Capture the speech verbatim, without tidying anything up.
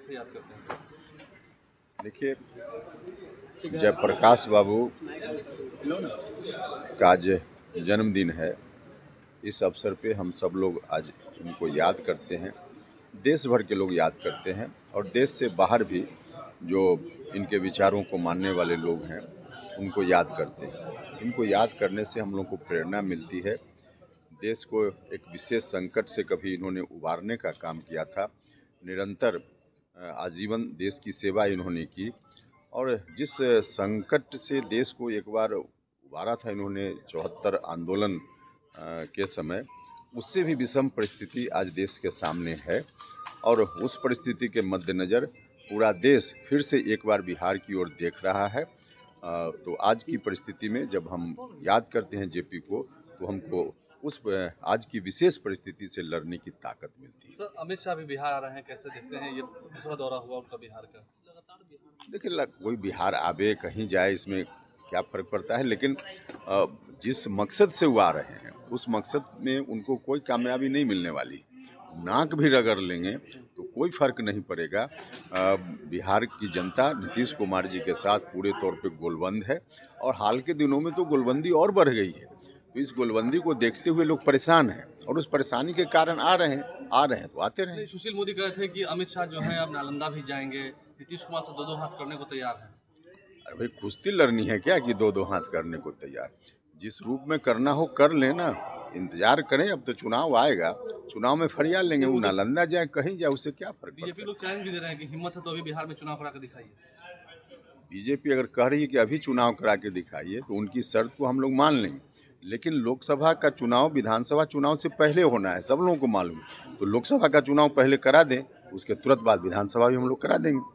से याद करते हैं? देखिए, जयप्रकाश बाबू का आज जन्मदिन है। इस अवसर पे हम सब लोग आज उनको याद करते हैं। देश भर के लोग याद करते हैं और देश से बाहर भी जो इनके विचारों को मानने वाले लोग हैं उनको याद करते हैं। इनको याद करने से हम लोग को प्रेरणा मिलती है। देश को एक विशेष संकट से कभी इन्होंने उबारने का काम किया था। निरंतर आजीवन देश की सेवा इन्होंने की और जिस संकट से देश को एक बार उबारा था इन्होंने चौहत्तर आंदोलन के समय, उससे भी विषम परिस्थिति आज देश के सामने है और उस परिस्थिति के मद्देनज़र पूरा देश फिर से एक बार बिहार की ओर देख रहा है। तो आज की परिस्थिति में जब हम याद करते हैं जेपी को, तो हमको उस आज की विशेष परिस्थिति से लड़ने की ताकत मिलती है। सर, अमित शाह भी बिहार आ रहे हैं, कैसे देखते हैं? ये दूसरा दौरा हुआ उनका बिहार का। देखिए, कोई बिहार आवे कहीं जाए इसमें क्या फ़र्क पड़ता है, लेकिन जिस मकसद से वो आ रहे हैं उस मकसद में उनको कोई कामयाबी नहीं मिलने वाली। नाक भी रगड़ लेंगे तो कोई फ़र्क नहीं पड़ेगा। बिहार की जनता नीतीश कुमार जी के साथ पूरे तौर पे गोलबंद है और हाल के दिनों में तो गोलबंदी और बढ़ गई है। तो इस गोलबंदी को देखते हुए लोग परेशान हैं और उस परेशानी के कारण आ रहे हैं आ रहे हैं तो आते रहे। सुशील मोदी कह रहे थे कि अमित शाह जो है अब नालंदा भी जाएंगे, नीतीश कुमार से दो दो हाथ करने को तैयार है। अरे भाई, कुश्ती लड़नी है क्या कि दो दो हाथ करने को तैयार? जिस रूप में करना हो कर लेना, इंतजार करें। अब तो चुनाव आएगा, चुनाव में फरियाद लेंगे। वो नालंदा जाए कहीं जाए उससे क्या फर्क पड़ता है? बीजेपी लोग चैलेंज भी दे रहे हैं कि हिम्मत है तो अभी बिहार में चुनाव करा के दिखाइए। बीजेपी अगर कह रही है कि अभी चुनाव करा के दिखाइए तो उनकी शर्त को हम लोग मान लेंगे, लेकिन लोकसभा का चुनाव विधानसभा चुनाव से पहले होना है, सब लोगों को मालूम। तो लोकसभा का चुनाव पहले करा दें, उसके तुरंत बाद विधानसभा भी हम लोग करा देंगे।